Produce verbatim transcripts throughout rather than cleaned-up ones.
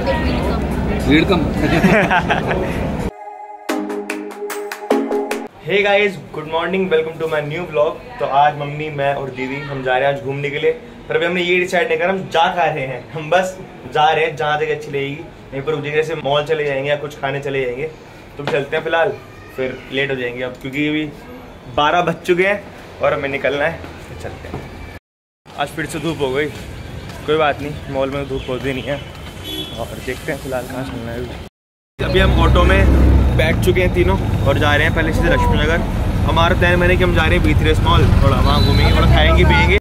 भीड़ कम। Hey guys, good morning, welcome to my new vlog. तो आज मम्मी, मैं और दीदी हम जा रहे हैं आज घूमने के लिए। पर अभी हमने ये डिसाइड नहीं करा हम जा कहाँ रहे हैं। हम बस जा रहे हैं जहाँ जगह अच्छी लगेगी। यहीं पर जगह से मॉल चले जाएंगे या कुछ खाने चले जाएंगे। तो चलते हैं फिलहाल, फिर लेट हो जाएंगे अब, क्योंकि अभी बारह बज चुके हैं और हमें निकलना है। तो चलते हैं। आज फिर से धूप हो गई, कोई बात नहीं, मॉल में धूप होती नहीं है। और देखते हैं फिलहाल कहाँ चलना है। अभी हम ऑटो में बैठ चुके हैं तीनों और जा रहे हैं पहले सीधे लक्ष्मी नगर। हमारा प्लान मैंने कि हम जा रहे हैं बीथरेस मॉल, थोड़ा वहाँ घूमेंगे, थोड़ा खाएंगे पियेंगे।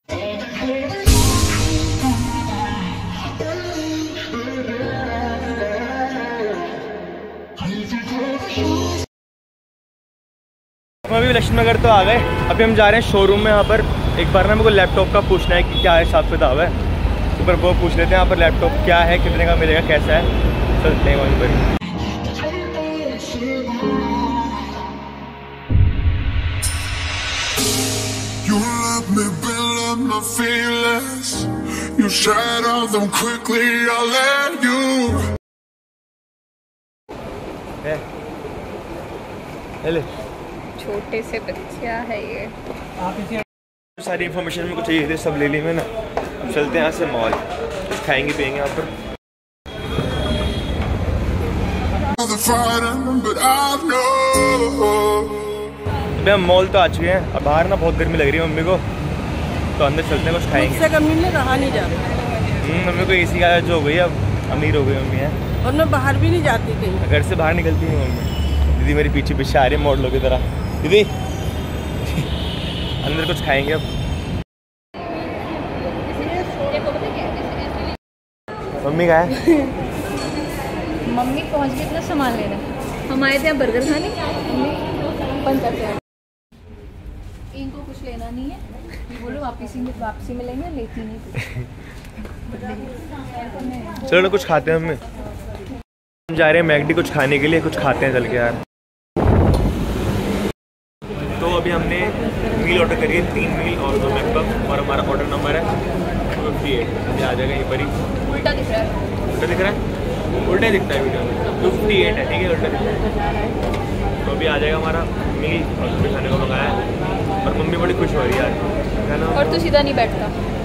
हम अभी लक्ष्मी नगर तो आ गए। अभी हम जा रहे हैं शोरूम में। यहाँ पर एक बार ना मेरे को लैपटॉप का पूछना है कि क्या है हिसाब किताब है, तो पर वो पूछ लेते हैं यहाँ पर लैपटॉप क्या है, कितने का मिलेगा, कैसा है। चलते हैं वहीं पर। You let me build up my feelings. You shatter them quickly. I'll let you. हेले छोटे से बच्चा है ये। सारी इन्फॉर्मेशन मेरे को चाहिए थी, सब ले ली मैंने। अब चलते हैं यहाँ से मॉल, कुछ खाएंगे पियेंगे यहाँ पर। अभी हम मॉल तो आ चुके हैं। अब बाहर ना बहुत गर्मी लग रही है मम्मी को, तो अंदर चलते हैं, कुछ खाएंगे। रहा नहीं जाता। मम्मी को एसी का जो हो गई, अब अमीर हो गई मम्मी है। और मैं बाहर भी नहीं जाती कहीं, घर से बाहर निकलती है मम्मी। दीदी मेरी पीछे पीछे आ रही है मॉडलों की तरह। दीदी अंदर कुछ खाएंगे अब। मम्मी कहाँ है? मम्मी पहुंच गई इतना सामान लेना। हम आए थे यहाँ बर्गर खाने, मम्मी पंचायत से। इनको कुछ लेना नहीं है, बोलो वापसी में वापसी मिलेंगे, लेती नहीं। चलो ना कुछ खाते हैं। मम्मी हम जा रहे हैं मैकडी कुछ खाने के लिए, कुछ खाते हैं चल के यार। तो अभी हमने मील ऑर्डर करी है, तीन मील और दो मैकपफ, और हमारा ऑर्डर नंबर है फिफ्टी एट। अभी आ जाएगा यहीं पर ही। उल्टा दिख रहा है, उल्टा दिख रहा है, उल्टा ही दिखता है वीडियो में। फिफ्टी एट है, ठीक है, उल्टा दिखता है। तो अभी आ जाएगा हमारा मील और भी खाने को मंगाया है। और मम्मी बड़ी खुश हो रही है यार। और तू सीधा नहीं बैठता।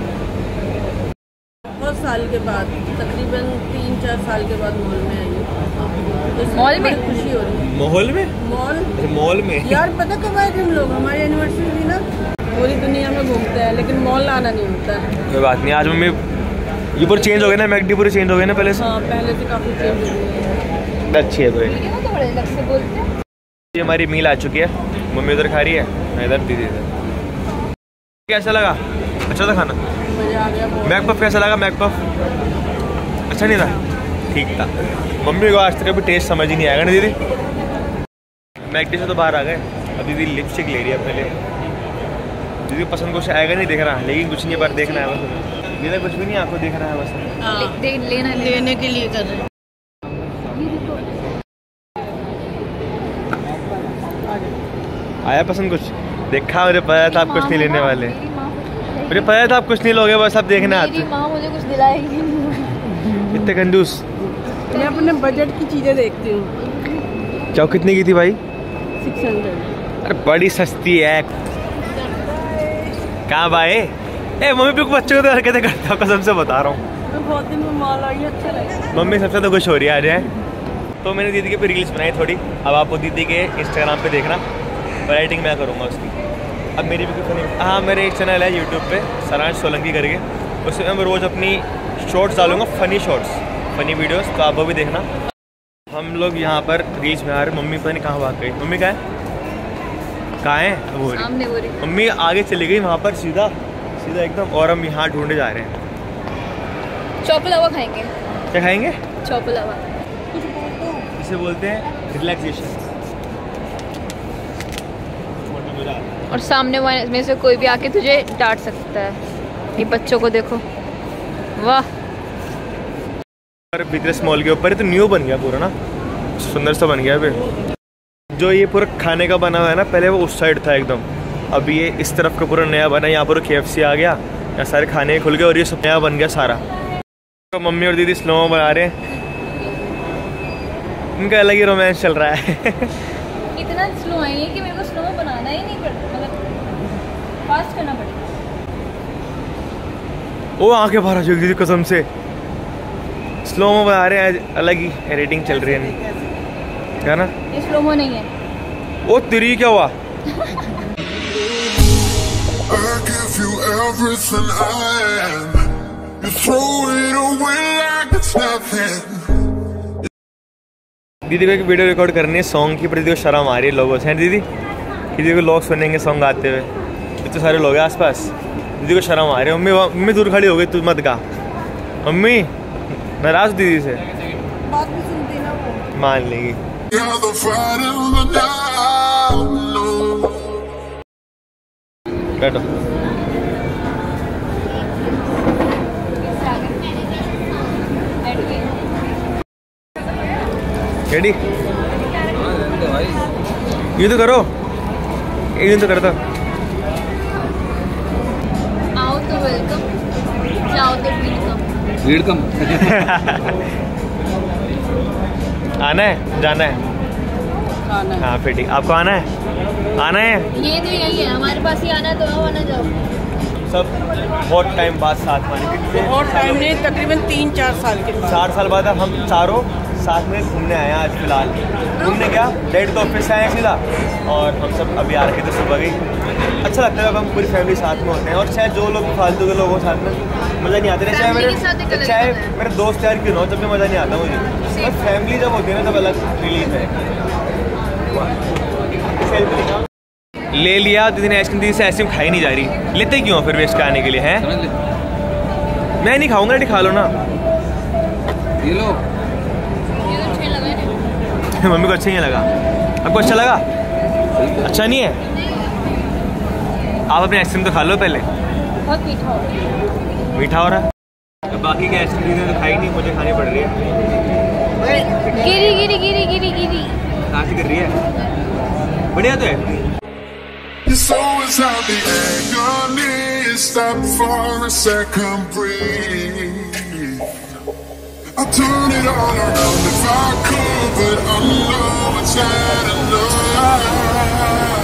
बहुत साल के बाद, तकरीबन तीन चार साल के बाद मॉल में आई हूँ। मॉल में खुशी हो रही है। माहौल में मॉल मॉल में यार पता कब आए थे हम लोग? हमारी एनिवर्सरी थी ना। पूरी दुनिया में घूमते हैं लेकिन मॉल आना नहीं होता है। कोई बात नहीं, आज मम्मी ये पूरे चेंज हो गए ना, मैकडी पूरे चेंज हो गए ना पहले से। हाँ, पहले से काफ़ी चेंज हो गई है। अच्छी है। तो ये तो बड़े अलग से बोलते हैं। ये हमारी मील आ चुकी है। मम्मी उधर खा रही है, मैं इधर, दीदी इधर। कैसा लगा? अच्छा था खाना? मज़ा आ गया। मैकपफ कैसा लगा? मैकपफ अच्छा नहीं था? ठीक था। मम्मी को आज तक अभी टेस्ट समझ ही नहीं आएगा ना दीदी। मैकडी से तो बाहर आ गए। अब दीदी लिपस्टिक ले रही है अपने लिए। दीदी पसंद कुछ आएगा नहीं दिख रहा, लेकिन कुछ नहीं, पर देखना है बस। दीदी कुछ भी नहीं, आपको देखना है बस। ले, लेना लेने के लिए कर रहे हैं। आया पसंद कुछ? देखा, मुझे पता था आप कुछ नहीं लेने वाले। मुझे पता था आप कुछ नहीं लोगे, बस आप देखने आते। मेरी माँ मुझे कुछ दिलाएगी नहीं। इतने कंजूस। मैं अपने बजट की चीज़ें देखती हूँ। चाहो कितने की थी भाई? Six hundred. अरे बड़ी सस्ती है। कहाँ भाई? ए मम्मी भी बच्चों को तो हरकतें करता हूँ, कसम से बता रहा हूँ। मैं बहुत दिन में मॉल आई, अच्छा लगा। मम्मी सबसे तो खुश हो रही है आज है। तो मैंने दीदी के पे रील्स बनाई थोड़ी, अब आप वो दीदी के इंस्टाग्राम पे देखना, राइटिंग मैं करूँगा उसकी। अब मेरी भी कुछ नहीं। हाँ, मेरे एक चैनल है यूट्यूब पे, सरांश सोलंकी करके, उसमें मैं रोज़ अपनी शॉर्ट्स डालूंगा, फ़नी शॉर्ट्स, फ़नी वीडियोस, तो आप वो भी देखना। हम लोग यहाँ पर रील्स में आ रहे। मम्मी पता नहीं कहाँ भाग गई। मम्मी कहाँ है? कहाँ है? वो सामने वो रही। मम्मी आगे चली गई वहाँ पर, सीधा सीधा एकदम। और हम यहाँ ढूंढे जा रहे हैं। चौपलावा खाएंगे। क्या खाएंगे? चौपलावा इसे बोलते हैं रिलैक्सेशन। और सामने वाले में से कोई भी आके तुझे डांट सकता है। ये बच्चों को देखो, वाह। बीथरेस मॉल के ऊपर तो न्यू बन गया पूरा ना, सुंदर सा बन गया फिर। जो ये पूरा खाने का बना हुआ है ना, पहले वो उस साइड था एकदम, अब ये इस तरफ का पूरा नया बना। यहाँ पर के एफ सी आ गया, यहाँ सारे खाने खुल गए और ये सब नया बन गया सारा। तो मम्मी और दीदी स्लो बना रहे हैं, इनका अलग ही रोमांस चल रहा है। इतना स्लो है कि मेरे को स्लो बनाना ही नहीं पड़ता, मतलब फास्ट करना पड़ेगा। वो आंखें बाहर आ जाएगी दीदी कसम से, स्लो मो बना रहे हैं, अलग ही रेटिंग चल रही है क्या ना। ये स्लो मो नहीं है। ओ तेरी क्या हुआ? I give you everything I am. You throw it away like it's nothing. दीदी को एक वीडियो रिकॉर्ड करनी है सॉन्ग की, पर दीदी को शर्म आ रही है लोगों से। दीदी दीदी को लोग सुनेंगे सॉन्ग गाते हुए, इतने सारे लोग हैं आसपास, दीदी को शर्म आ रही है। मम्मी मम्मी दूर खड़ी हो गई, तू मत गा। मम्मी नाराज दीदी से, बात भी सुनती ना वो। मान लेगी। You're the fight in the dark, no. बैठो। रेडी? ये तो करो, ये तो करता। आओ तो वेलकम, जाओ तो वेलकम। वेलकम। आना है जाना है? खाना है। हाँ फिर ठीक, आपको आना है? आना है? ये तो यही है हमारे पास ही आना, तो आओ आना जाओ। सब बहुत टाइम बाद साथ में, और टाइम नहीं, तकरीबन तीन चार साल के बाद। चार साल बाद हम चारों साथ में घूमने आए हैं आज फिलहाल। घूमने क्या, डैड तो ऑफिस से आए सीधा, और हम सब अभी आ रखे थे सुबह गई। अच्छा लगता है जब हम पूरी फैमिली साथ में होते हैं, और चाहे जो लोग फालतू के लोग हो साथ में मज़ा नहीं आता। चाहे मेरे चाहे मेरे दोस्त यार क्यों ना हो, जब भी मज़ा नहीं आता मुझे, और फैमिली जब होती है ना तब अलग रिलीफ है। ले लिया दीदी ने आइसक्रीम, दीदी से आइसक्रीम खाई नहीं जा रही, लेते क्यों फिर वेस्ट कराने के लिए हैं? मैं नहीं खाऊंगा, नहीं खा लो ना। ये लो। ये तो अच्छा लगा है। मम्मी को अच्छा नहीं लगा, आपको अच्छा लगा? अच्छा नहीं है? आप अपनी आइसक्रीम तो खा लो पहले। बहुत मीठा हो मीठा हो रहा है। बाकी की आइसक्रीम दीदी ने खाई नहीं, मुझे खानी पड़ रही है। गिरी गिरी गिरी गिरी गिरी नाच कर रही है, बढ़िया तो है। Your soul is out the agony. Stop for a second, breathe. I'll turn it all around if I could, but I know it's not enough.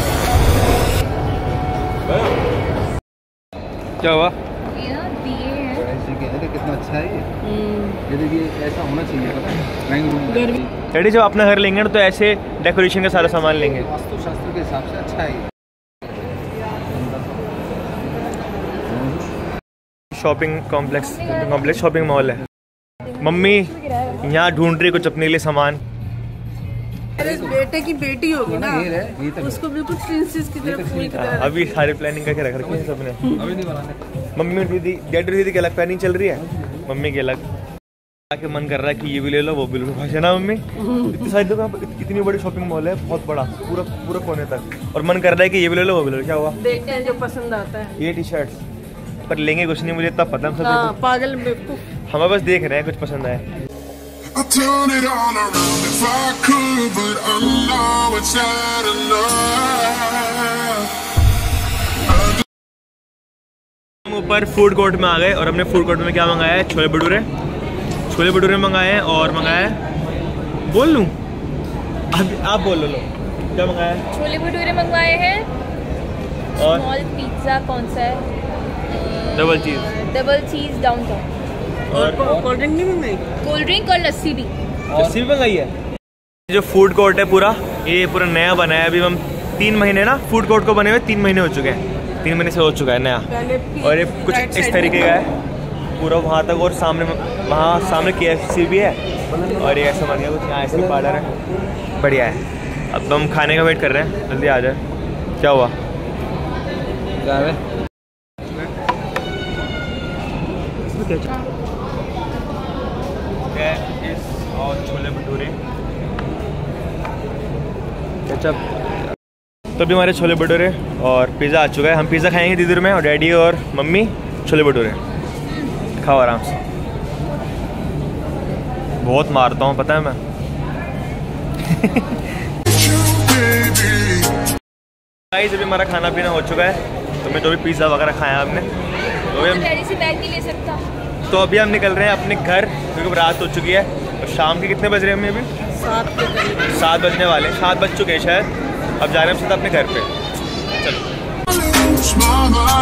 क्या हुआ? ये ना दिए हैं। ऐसे क्या है, कितना अच्छा है ये। ये देखिए ऐसा होना चाहिए, पता है ड्राइंग रूम में। डैडी जब अपना घर लेंगे ना तो ऐसे डेकोरेशन का सारा सामान लेंगे। वास्तुशास्त्र के हिसाब से अच्छा है। Shopping complex complex shopping mall है। मम्मी यहाँ ढूंढ रही कुछ अपने लिए सामान। अरे बेटे की बेटी होगी ना, ये है, ये तक। उसको बिल्कुल प्रिंसेस की तरह फूल की तरह। अभी सारी प्लानिंग करके रख रखी है सबने। अभी नहीं बनाने। मम्मी और दीदी, डैडी और दीदी की अलग प्लानिंग चल रही है, मम्मी की अलग। आके मन कर रहा है कि ये भी ले लो वो भी ले लो, है ना मम्मी? इतनी सारी दुकान, इतनी बड़ी शॉपिंग मॉल है, बहुत बड़ा, पूरा पूरा कोने तक, और मन कर रहा है कि ये भी ले लो वो भी ले लो। क्या हुआ? देखते हैं जो पसंद आता है। ये टी शर्ट पर लेंगे कुछ नहीं, मुझे तब पता हम हाँ, सब पागल बेवकूफ। हमें बस देख रहे हैं कुछ पसंद आए। I'll turn it all around if I could, but I know it's not enough. हम ऊपर फूड कोर्ट में आ गए और हमने फूड कोर्ट में क्या मंगाया है? छोले भटूरे। छोले भटूरे मंगाए हैं और मंगाया है, बोल लूँ अब आप बोल लो, लो क्या मंगाया है? छोले भटूरे मंगवाए हैं और स्मॉल पिज्ज़ा, कौन सा है? Double cheese. Double cheese downtown. और कोल्ड ड्रिंक नहीं मंगाई? कोल्ड ड्रिंक और लस्सी भी। लस्सी भी मंगाई है। जो फूड कोर्ट है पूरा, ये पूरा नया बना है। अभी हम तीन महीने ना फूड कोर्ट को बने हुए तीन महीने हो चुके हैं, तीन महीने से हो चुका है नया। और ये कुछ इस तरीके का है पूरा वहाँ तक, और सामने वहाँ सामने के एफ सी भी है, और ये ऐसा बन गया कुछ, यहाँ ऐसे पार्लर है, बढ़िया है। अब हम खाने का वेट कर रहे हैं, जल्दी आ जाए। क्या हुआ? क्या है? और छोले भटूरे केचप। तो अभी हमारे छोले भटूरे और पिज़्ज़ा आ चुका है। हम पिज़्ज़ा खाएंगे दीदी में, और डैडी और मम्मी छोले भटूरे। खाओ आराम से। बहुत मारता हूँ पता है मैं। गाइस अभी हमारा खाना पीना हो चुका है, तो मैं जो भी पिज़्ज़ा वगैरह खाया हमने, तो डैडी से बैग नहीं ले सकता। तो अभी हम निकल रहे हैं अपने घर क्योंकि रात हो चुकी है। और शाम के कितने बज रहे हैं हमें अभी? सात के करीब सात बजने वाले हैं, सात बज चुके हैं शायद। अब जा रहे हैं हम सीधा अपने घर पे। चलो। lose my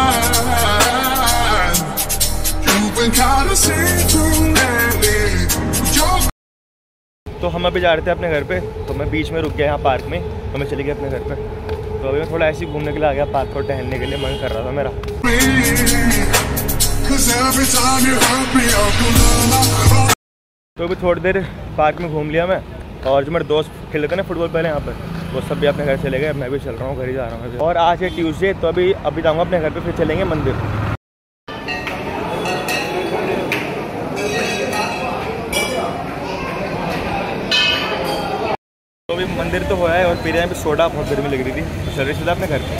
mind. You've been kinda see-through lately. You're तो हम अभी जा रहे थे अपने घर पे, तो मैं बीच में रुक गया यहाँ पार्क में, तो मैं चले गया अपने घर पे। तो अभी मैं थोड़ा ऐसे ही घूमने के लिए आ गया पार्क को, टहलने के लिए मन कर रहा था मेरा। तो अभी थोड़ी देर पार्क में घूम लिया मैं, और जो मेरे दोस्त खेल रहे थे ना फुटबॉल पहले यहाँ पर, वो सब भी अपने घर चले गए। मैं भी चल रहा हूँ, घर ही जा रहा हूँ। और आज है ट्यूसडे, तो अभी अभी जाऊँगा अपने घर पे, फिर चलेंगे मंदिर। तो अभी मंदिर तो हुआ है और पी रहे हैं अभी सोडा, बहुत गर्मी लग रही थी। चल रही सीधा अपने घर पे।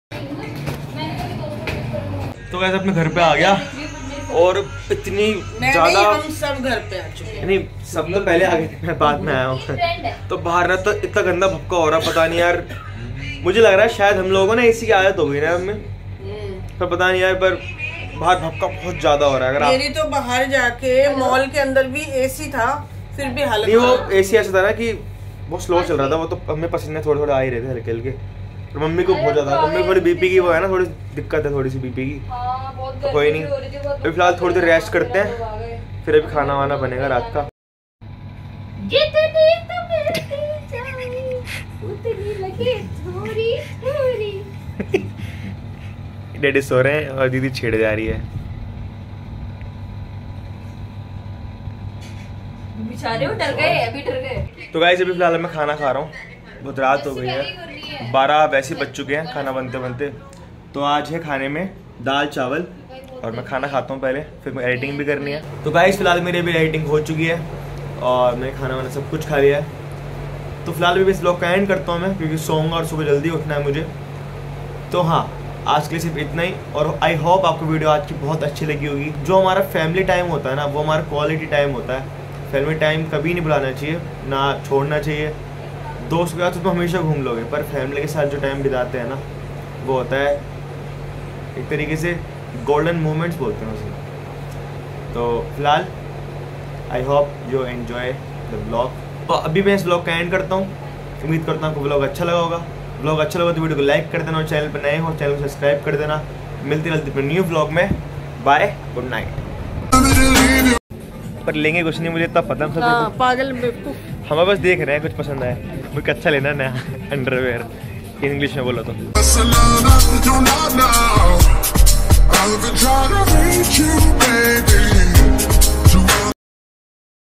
तो वैसे अपने घर पे आ गया और इतनी ज़्यादा हम सब घर पे आ चुके हैं। नहीं, सब तो पहले आ गए, मैं बाद में आया हूँ। तो बाहर ना तो इतना गंदा भपका हो रहा, पता नहीं यार, मुझे लग रहा है शायद हम लोगों ने इसी की आदत हो गई ना हमें, पर पता नहीं यार, पर बाहर भपका बहुत ज्यादा हो रहा है। अगर मेरी तो बाहर जाके मॉल के अंदर भी एसी था, फिर भी हालत नहीं, वो एसी ऐसा था ना कि बहुत स्लो चल रहा था, वो तो हमें पसीने थोड़े थोड़े आ ही रहे थे हल्के हल्के। और मम्मी को बहुत ज्यादा, मम्मी को थोड़ी बीपी की वो है ना, थोड़ी दिक्कत है, थोड़ी सी बीपी की। तो कोई नहीं, अभी फिलहाल थोड़ी देर रेस्ट करते हैं, फिर अभी खाना वाना बनेगा रात का। डैडी सो रहे हैं और दीदी छेड़ जा रही है। बेचारे वो डर गए, अभी डर गए। तो गाइस अभी फिलहाल मैं खाना खा रहा हूँ, बहुत रात हो गई है, बारह वैसे बज चुके हैं खाना बनते बनते। तो आज है खाने में दाल चावल, और मैं खाना खाता हूँ पहले, फिर मैं एडिटिंग भी करनी है। तो गाइस फिलहाल मेरी अभी एडिटिंग हो चुकी है और मैंने खाना वाना सब कुछ खा लिया है। तो फिलहाल अभी इस ब्लॉग का एंड करता हूँ मैं, क्योंकि सोऊंगा और सुबह जल्दी उठना है मुझे। तो हाँ, आज के लिए सिर्फ इतना ही, और आई होप आपको वीडियो आज की बहुत अच्छी लगी होगी। जो हमारा फैमिली टाइम होता है ना, वो हमारा क्वालिटी टाइम होता है। फैमिली टाइम कभी नहीं बुलाना चाहिए, ना छोड़ना चाहिए। दोस्त के साथ तो तुम हमेशा घूम लोगे, पर फैमिली के साथ जो टाइम बिताते हैं ना, वो होता है एक तरीके से गोल्डन मोमेंट्स बोलते हैं उसे। तो फिलहाल I hope you enjoy the blog. तो अभी मैं इस ब्लॉग का एंड करता हूँ। उम्मीद करता हूँ आपको ब्लॉग अच्छा लगा होगा। ब्लॉग अच्छा लगा तो वीडियो को लाइक कर देना, और चैनल पर नए हो चैनल को सब्सक्राइब कर देना। मिलते मिलते अपने न्यू ब्लॉग में। Bye, good night. पर लेंगे कुछ नहीं, मुझे इतना पता है। हाँ, पागल बेवकूफ। हम बस देख रहे हैं कुछ पसंद आए, मुझे अच्छा लेना नया अंडरवेयर, इंग्लिश में बोला तो। I've been trying to reach you, baby.